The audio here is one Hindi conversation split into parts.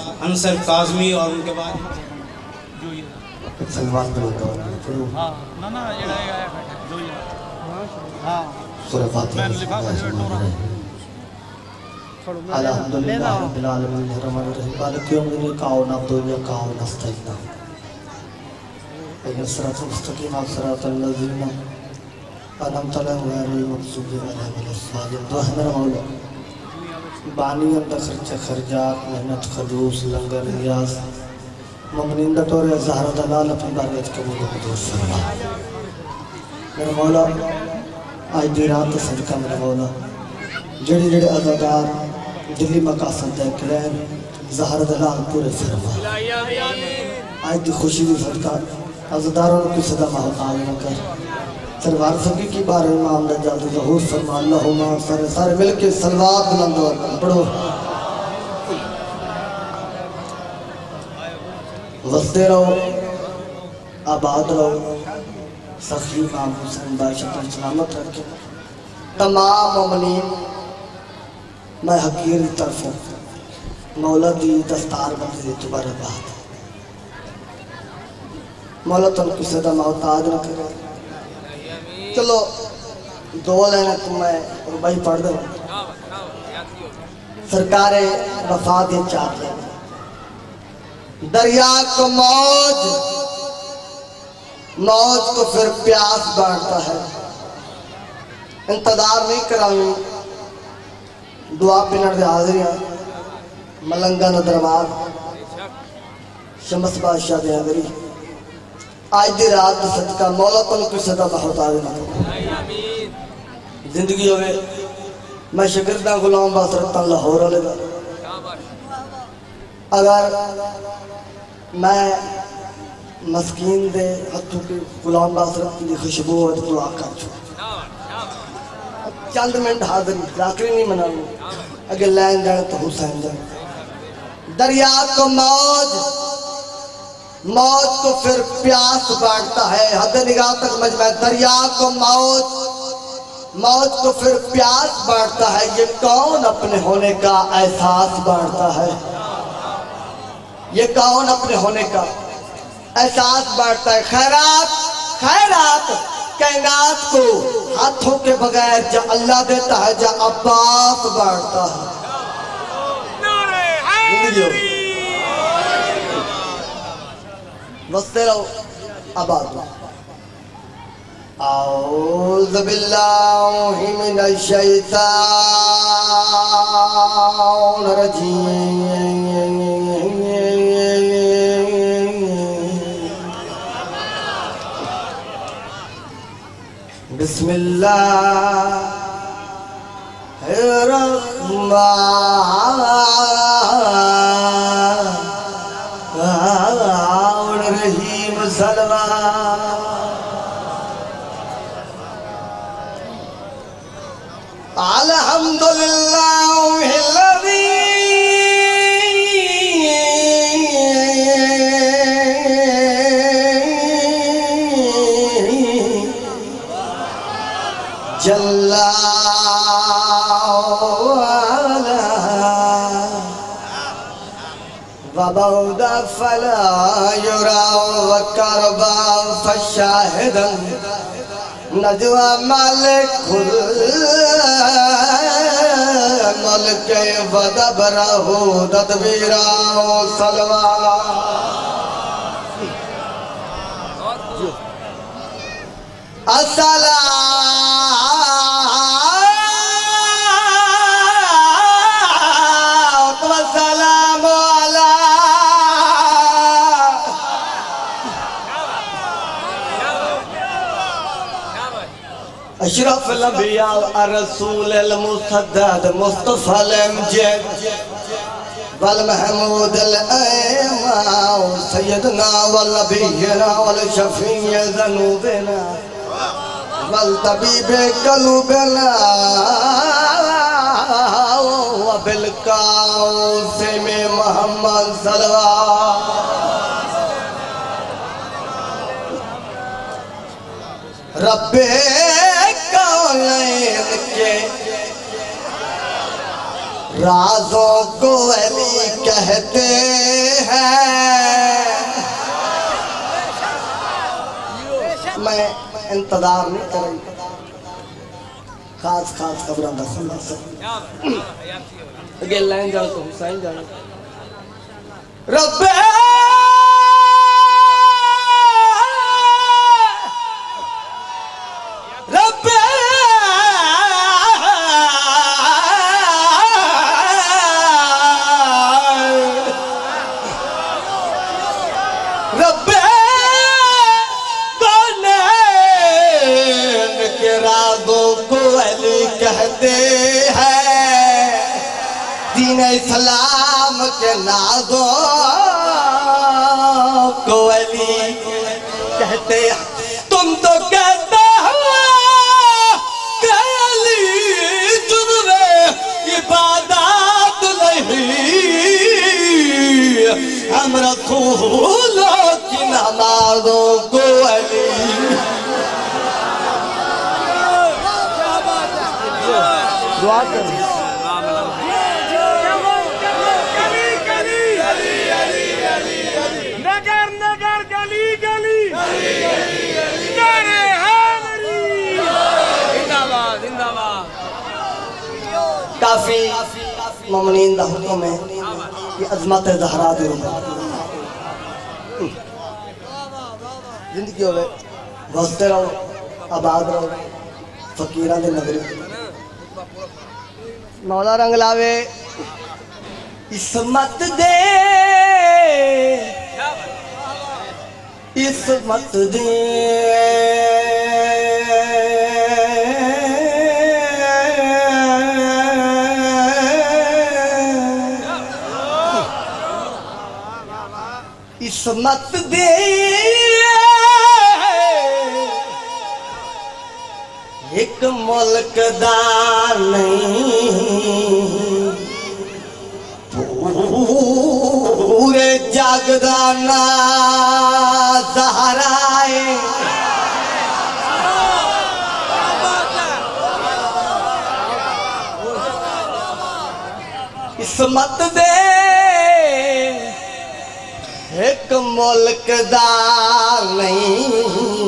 अंसर काज़मी और उनके बाद सलवात हाँ ना ना ये जो ये हाँ सूरह फातिहा अल्हम्दुलिल्लाह रब्बिल आलमीन रहमानिर रहीम मालिक यौमिद्दीन काओनात व काओनस्तईन सिरातल मुस्तकीम सिरातल लज़ीना अनअमत अलैहिम गैरिल मग़ज़ूबि अलैहिम वलद्दालिन। दुआ है मेरा मौला बानी अंदर खर्चा खर्जात मेहनत खलूस लंगर रियाज ममनिंदा तौर ज़हरा दलाल अपनी बारगाह कबूल मंजूर फरमा। मेरा मौला आज दी रात सदका मेरा मौला जेड़े जेड़े अज़ादार दिल्ली मकासद तय करैन ज़हरा दलाल पूरे फरमा। आज दी खुशी दी सदका अज़ादारों की सदा महताज न कर सरवार सकी की बार इमाम दा जल्द ज़हूर फरमा। अल्लाहुम्मा सारे सारे मिलके सलवात बुलंद पढ़ो। वसते रहो आबाद रहो सखी इमाम हुसैन बादशाह सलामत रखे तमाम मोमिनीन। मैं हकीर की तरफों मौला दी दस्तार बंदी दोबारा बात मौला तुम किसी का मोहताज न करे। चलो दो लाइन तो मैं रुबाई पढ़ दो। सरकार वफा दे चाहते दरिया को मौज मौज को फिर प्यास बांटता है। इंतजार नहीं करावी दुआ पिनर दे हाजिरियां मलंगा न दरबार शमस बादशाह दे हाजिरी आज दी रात सदका मौला तुम किसी का मोहताज न जिंदगी होवे। मैं शिकरदा गुलाम बासरत लाहौर वाले का अगर मैं मस्कीन दे हथों के गुलाम बासरत की खुशबू और दुआ कर चंद मिनट हाजिरी जाकरी नहीं मनाऊँ अगर लैन जाए तो हुसैन जाए। दरिया को मौज मौज को फिर प्यास बांटता है। हद निगाह तक मजमा दरिया को मौज मौज को फिर प्यास बांटता है। ये कौन अपने होने का एहसास बांटता है। ये कौन अपने होने का एहसास बांटता है। खैरात खैरात कायनात को हाथों के बगैर जा अल्लाह देता है जा अब्बास बांटता है। वस्ते रहो आबाद। औज़ु बिल्लाहि मिनश शैतानिर रजीम। बिस्मिल्लाहिर्रहमानिर्रहीम। सलवा अल्हम्दुलिल्लाहिल्लज़ी जल्ला वबौदा फला युरा वकरबा फशाहिदन नजवा मालिकुल मुल्क वदबरहु तदबीरा। सलवा अशरफुल अंबिया रसूलुल मुसद्दद मुस्तफा अमजद वल महमूद अल इमाम सय्यदना वल नबियना वल शफीय ज़ुनूबना वल तबीब क़ुलूबना व बिल कासिम मोहम्मद सल्लल्लाहु रब्बे कौनैन के राजों को अली कहते हैं। मैं इंतजार नहीं करूँ खास खास खबरों का सुनना सर अगे लाइन जाओ तो हुसैन जाओ रब्बे रब्बे रब्बे कौनैन के राज़ों को अली कहते हैं। दीन इस्लाम के नाज़ों को अली कहते हैं। तुम तो कहते हो कि अली जुर्मे इबादत नहीं, हम रसूलों की नमाज़ों को अली दुआ करें। नगर नगर गली गली नारे हैदरी जिंदाबाद जिंदाबाद। काफी मोमिनीन दा हुक्म है कि अजमत ज़हरा दे जिंदगी होवे वसते रहो आबाद रहो फकीरां दे नगरी मौला रंग लावे इस्मत दे इस्मत दे इस्मत दे एक मुल्क दा नहीं पूरे जग दा ना ज़हरा है। इस्मत दे एक मुल्क दा नहीं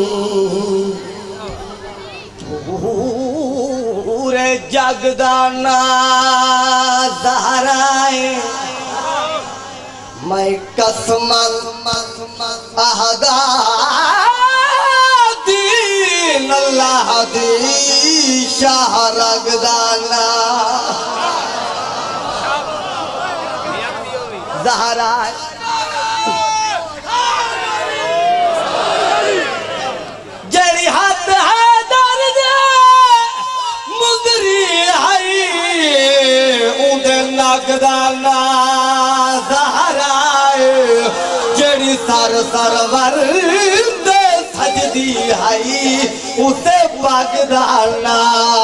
पूरे जग दा ना ज़हरा है। मैं कसमन अहदा दीन अल्लाह दी शाह रगदाना ज़हरा है। जड़ी हाथ है दर्द मुदरी है उदे नगदाना ज़हरा है। जड़ी सर सरवर दे सजदी है उसे बगदाना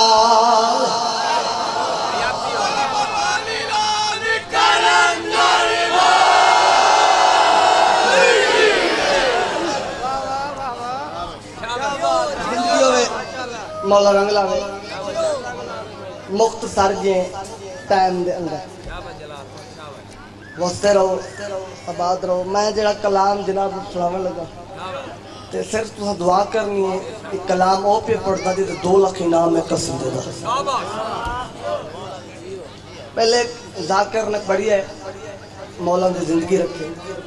मौला रंग लावे मुख्तसर जे टाइम दे अंदर वसते रहो आबाद रहो। मैं जरा कलाम जनाब सुनावन लगा ते सिर्फ तुहां दुआ करनी है कि कलाम ओ पे पढ़दा दी ते 2 लाख इनाम में कसम देदा। पहले जाकिर ने पढ़ी है मौला दी जिंदगी रखे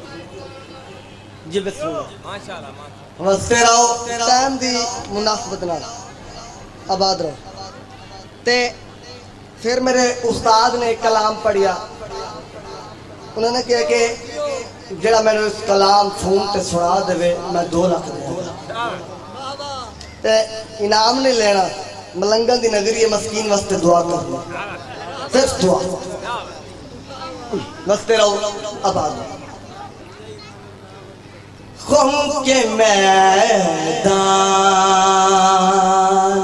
जी बिस्मिल्लाह माशाल्लाह वसते रहो टाइम दी मुनासबत नाल आबाद रहो। ते फिर मेरे उस्ताद ने एक कलाम पढ़िया उन्होंने कहा कि जरा मैंने इस कलाम फोन ते सुना देवे मैं 2 लाख दूंगा। ते इनाम नहीं लेना मलंगन दी नगरी है मस्कीन वास्ते दुआ करना सिर्फ दुआ वसते रहो आबाद। खुम के मैदान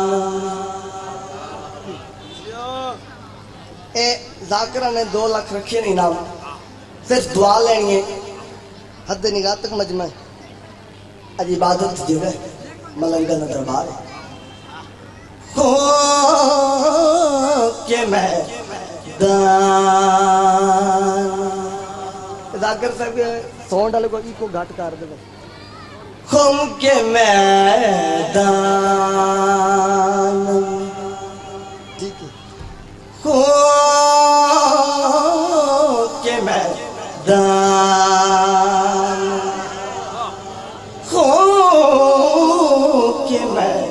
ए जाकिरा ने 2 लाख रखे नहीं नाम सिर्फ दुआ लेनी है हद निगाह तक मजमा अज इबादत जगह मलंगन दरबार हो के मैं जाकिर साहब के साउंड वाले को इको घट कर दे। खून के मैदान ठीक है, खून के मैदान, खून के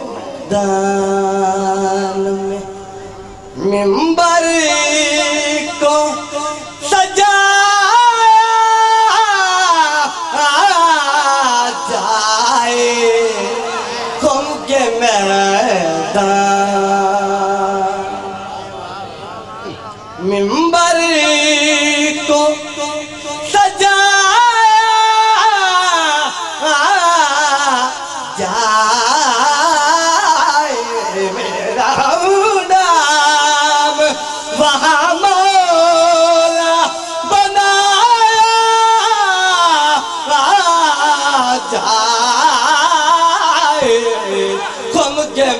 मैदान में मिंबर को सजाया जाए, खून के मैदान मिंबर को सजाया जाए, मेरा नाम वहाँ मौला बनाया जाए, खून के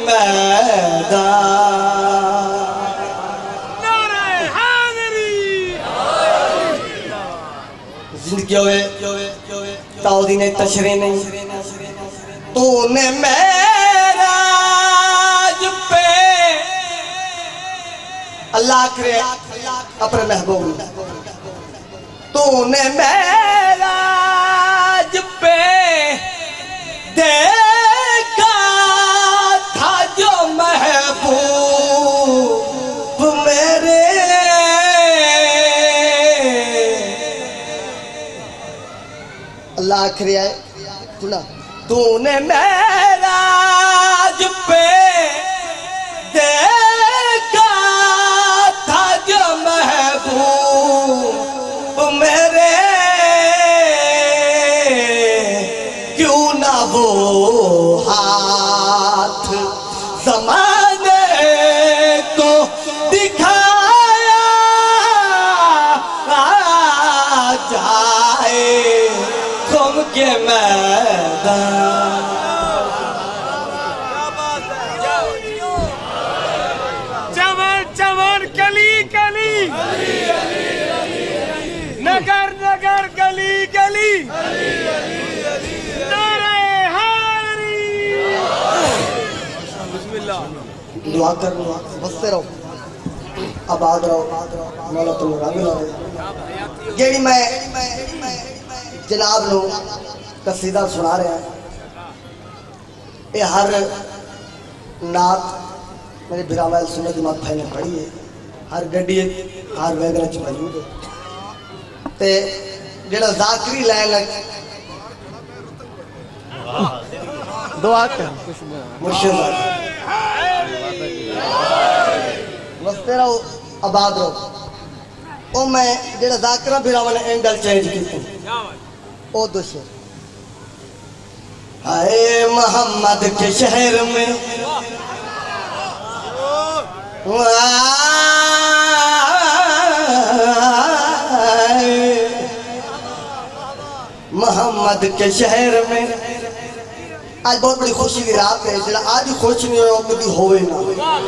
मैदान। जिंदगी होए ताऊदी ने तशरी नहीं, तूने मेराज पे अल्लाह करे अपने महबूब, तूने मेराज पे देखा था जो महबूब मेरे, अल्लाह आखिरी आए सुना, तूने मेराज पे देखा था जो महबूब मेरे, क्यों ना वो हाथ ज़माने को दिखाया जाए, खून के मैदान। चमन चमन कली कली, नगर नगर गली गली, नारे हारी। बिस्मिल्लाह। दुआ कर लो, बसते रहो, आबाद रहो, मौला तुम रंग लो। जेड़ी मैं जनाब लो कसीदा सुना रहे हैं, ये हर नात मेरे बिरावैल सुनने की मात ने पढ़ी है, हर गड्डी हर वैगन च मौजूद है। ते जेड़ा जाकरी लैन दुआ कर मुर्शिद वस्ते रहो, आबाद रहो। ओ मैं जेड़ा जाकरा बिरावल ने एंगल चेंज की ओ दोषे आए मोहम्मद के शहर में मोहम्मद के शहर में आज बहुत बड़ी खुशी की रात है, जरा आज ही खुश नहीं हो कभी होवे ना।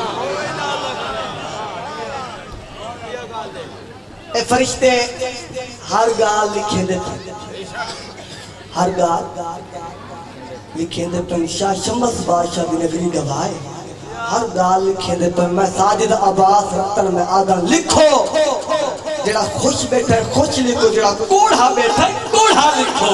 ए फरिश्ते हर गाल लिखे देते, हर गाल लिखे देते शाह शमस बादशाह की नगरी गवाए, हर गाल लिखे देते मैं साजिद अब्बास रतन में आदम लिखो, जरा खुश बैठा है खुश लिखो, जरा कूढ़ा बैठा है कूढ़ा लिखो।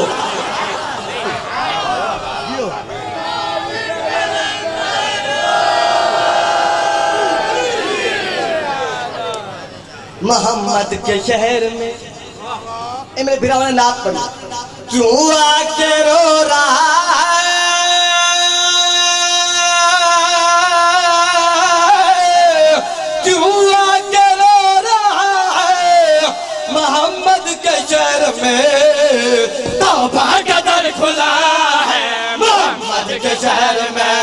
मोहम्मद के शहर में ए मेरे बिराव ने नात पढ़ी, क्यों आके रो रहा है, क्यों आके रो रहा है मोहम्मद के शहर में, तौबा का दर खुला है मोहम्मद के शहर में।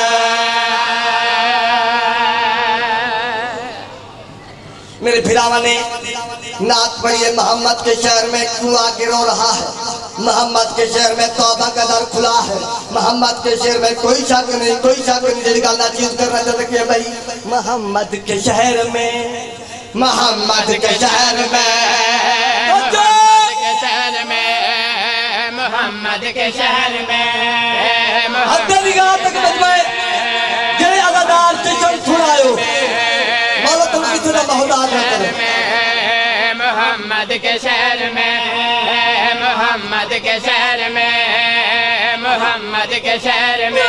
मेरे भिरावा ने नात पढ़ी है, मोहम्मद के शहर में क्यों आके रो रहा है, मोहम्मद के शहर में तौबा का दर खुला है, मोहम्मद के शहर में कोई शक नहीं, कोई शक नहीं। जल्दी गल चीज करना चाहते कि भाई मोहम्मद के शहर में मोहम्मद के शहर में, मोहम्मद के शहर में, मोहम्मद के शहर में, हदनिगाह तक मजमे जेड़े अदादार से चल छुड़ायो मौला तुम इतना महदार न करो। मोहम्मद के शहर में, मोहम्मद के शहर में, मोहम्मद के शहर में,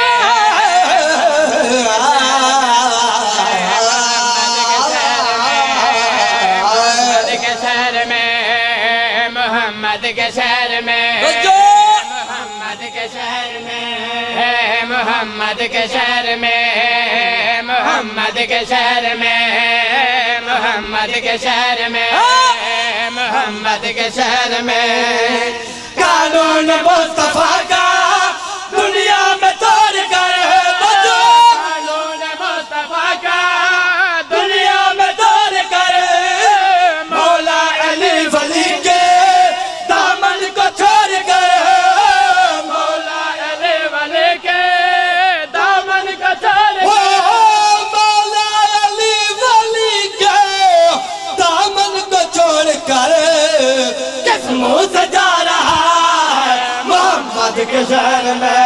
मोहम्मद के शहर में, मोहम्मद के शहर में, मोहम्मद के शहर में, मोहम्मद के शहर में, मोहम्मद के शहर में, मोहम्मद के शहर में, मोहम्मद के शहर में कानून मुस्तफा का दुनिया में तोड़ कर, कानून मुस्तफा का दुनिया में तोड़ कर, मौला अली वली के दामन को छोड़ कर, मौला अली वली के दामन को छोड़ कर, मौला अली वली के दामन को छोड़ कर किस मुंह से जा रहा है मोहम्मद के शहर में।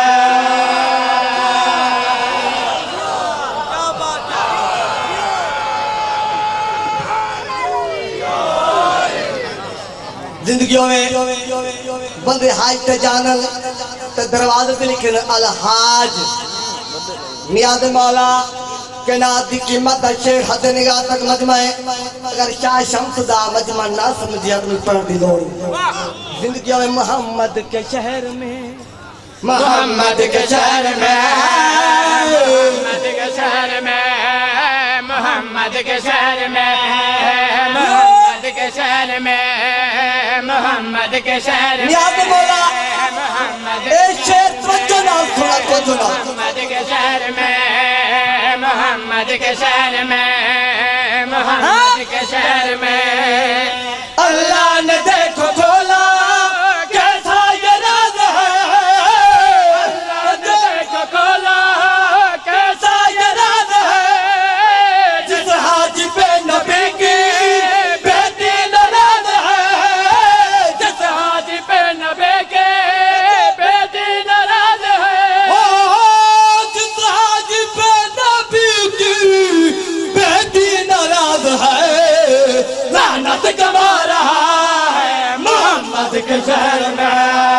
जिंदगियों में बंदे हाज ते जानल ते दरवाजे पे लिखे अलहाज नियाज मौला के नाद की कीमत शेर हद निगाह तक मजमा अगर शाह शम्स दा मजमा ना समझिया तो पढ़ दी लोड़। जिंदगियों में मोहम्मद के शहर में, मोहम्मद के शहर में, मोहम्मद के शहर में, मोहम्मद के शहर में, मोहम्मद के शहर में, मोहम्मद के शहर में, नियाज मौला मोहम्मद ए शेर तवज्जो ना थोड़ा तवज्जो ना, मोहम्मद के शहर में, मोहम्मद के शहर में, मोहम्मद के शहर में अल्लाह ने देखो खोला कैसा ये राज है, अल्लाह ने देखो खोला कैसा ये राज है, जिस हाजी पे नबी की बेटी नाराज है, जिस हाजी पे नबी के बेटी नाराज है, ओ जिस हाजी पे नबी की बेटी नाराज है, लानत कमा रहा है मोहम्मद के शहर में।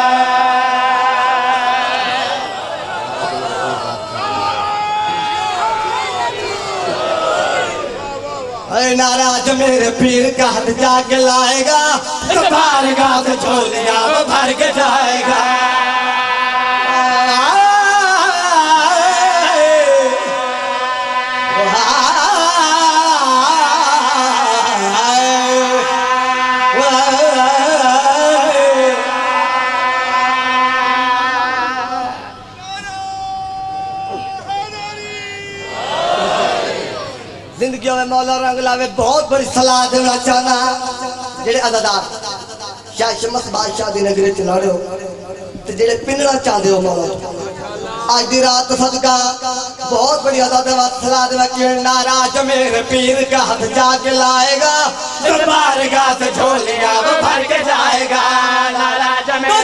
नाराज मेरे पीर का हाथ जाके लाएगा, बार गाँव से छोलिया वो भर के जाएगा। जिंदगी में मौला रंग लावे बहुत बड़ी सलाह देना चाहना जेड़े अदादार शाह शम्स बादशाह दी नगरी च लड़ो ते जेड़े पिनना चाहते हो मौला आज दी रात सदका बहुत बड़ी अदादार सलाह देना कि नाराज मेरे पीर का हाथ जाके लाएगा, दरबार गाह से झोलिया वो भर के जाएगा। नाराज मेरे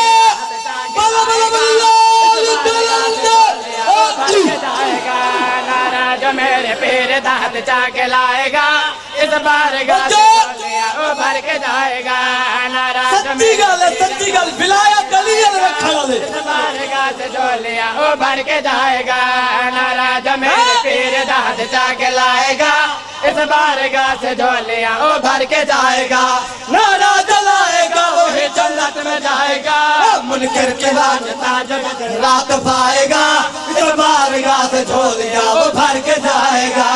नाराज मेरे पीर दाद जाके लाएगा, इस बार भर के जाएगा। नाराज सच्ची गल बिलाया दलील रखा ले, इस बार से झोलिया ओ भर के जाएगा। नाराज मेरे पीर दाद जाके लाएगा, इस बार से झोलिया ओ भर के जाएगा। नाराज लाएगा वही जन्नत में जाएगा, मुनकर के ताज रात पाएगा, दरबार गाह से झोलिया वो भर के जाएगा।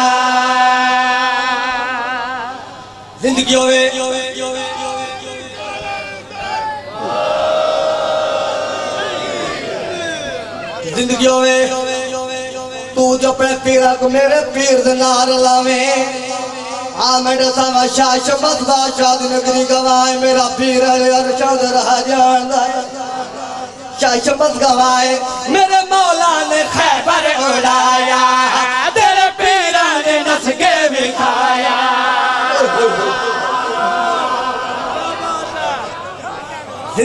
जिंदगियों में जिंदगियों में तू जो अपने पीरा को मेरे पीर दे नार लावे, हाँ मेरे सामा शाह शम्स बादशाह दी नगरी गवाए, मेरा पीर अरशद रहा जानदा, शाह शम्स गवाए मेरे मौला ने खैबर उड़ाया, तेरे पीरा ने नस के भी खाया।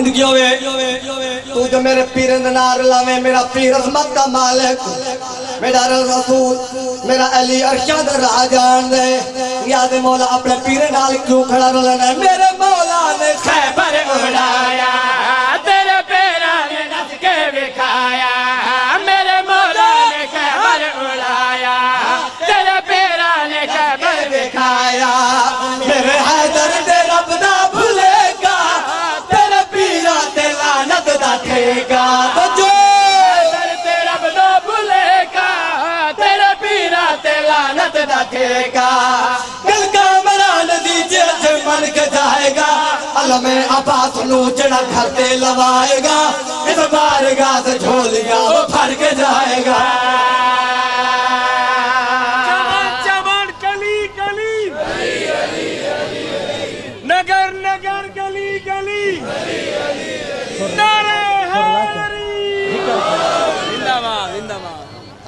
जिंदगी होवे तू जो मेरे पीर नार लावे मेरा पीर रहमत का मालिक मेरा रसूल मेरा अली अरशद राजान दे याद मौला अपने पीर नाल क्यों खड़ा रहना मेरे मौला ने खैबर उड़ाया तेरे पैरा ने नच के दिखाया मेरे मौला ने खैबर उड़ाया तेरे पैरा ने खैबर दिखाया मेरे हैदर दे रब दा भुलेगा तेरे पीरा ते लानत दा ठेगा बजो ते रब दा भुलेगा तेरे पीरा ते लानत दा ठेगा कल कामरान दी जेल मन के जाएगा अलमे अब्बास नू जड़ा घर ते लवाएगा इस बारगाह से झोलिया वो भर के जाएगा चमन चमन कली कली नगर नगर गली गली नारे हैदरी जिंदाबाद जिंदाबाद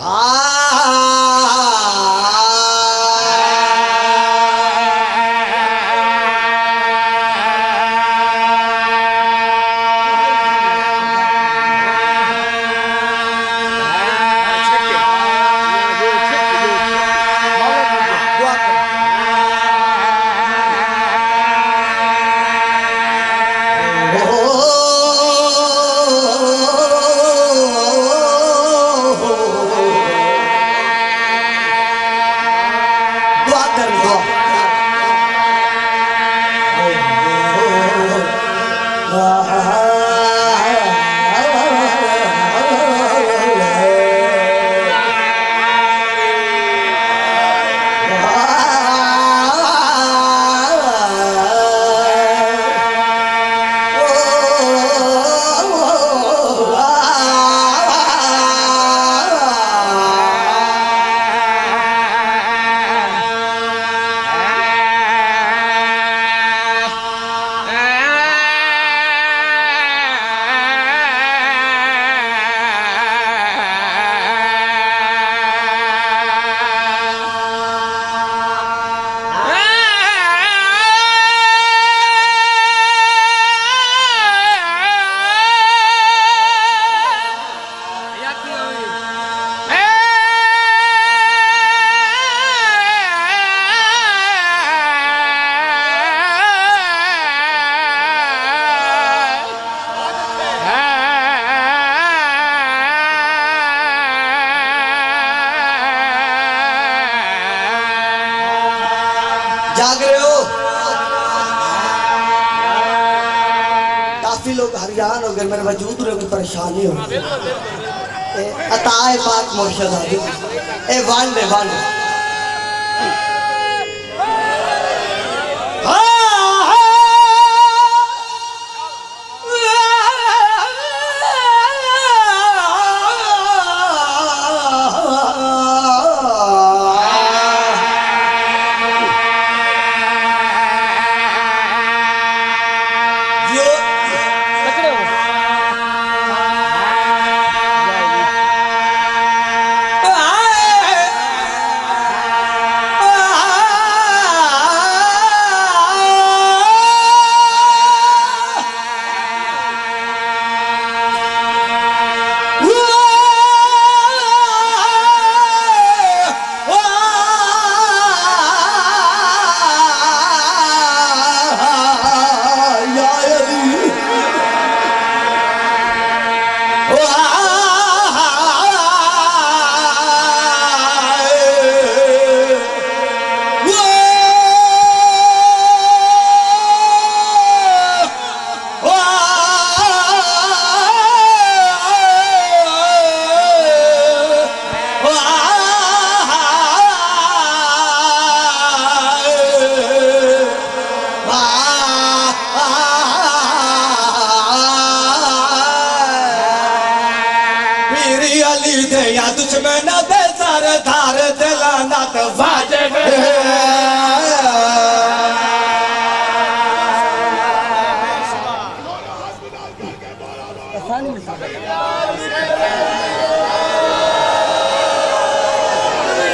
जाग रहे हो काफी लोग हरियाण हो गए मेरे वजूद में कोई परेशानी हो अताए पाक मुर्शद ए वन दे वन दुश्मन दे सर धार दिलाना तो वाजिब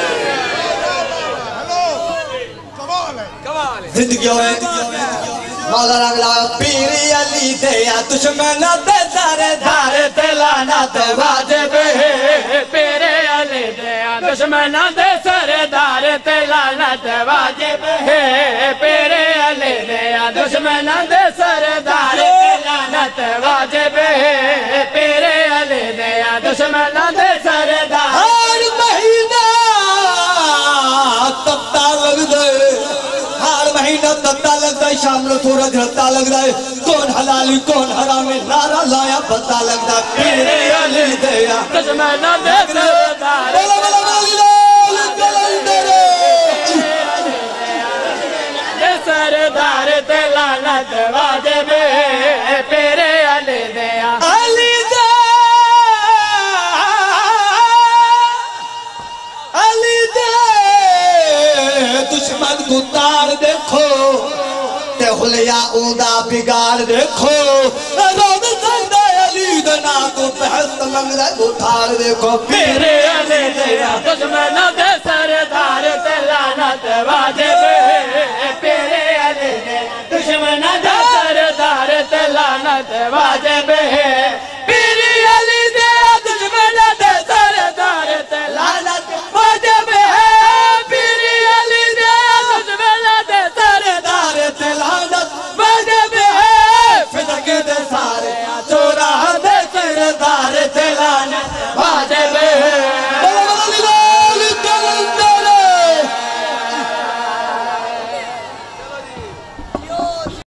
जिंदगी मौला रंगला पीर अली दे या दुश्मन दे सरदार ते लानत वाजिब है पीरे अली दे दुश्मन दे सरदार ते लानत वाजिब है पीरे अली दे दुश्मन दे सरदार ते लानत वाजिब है पीरे अली दे दुश्मन दे सरदार हर महीना तपता लगदा है हर महीना तपता लगदा है शाम को सूरज हटता लगदा है कौन हलाल कौन हराम नारा लाया पता लगदा पीरे अली दे दुश्मन दे सरदार बोला बोला बोला कलंदर दे सरदार ते लानत वाजिब है पीरे अली दे अली दे अली दे दुश्मन को तार देखो ते हुलिया उदा बिगाड़ देखो रोद संदा अली दे ना को बहस मंगरा को तार देखो पीरे अली दे दुश्मन दे सरदार ते लानत वाजिब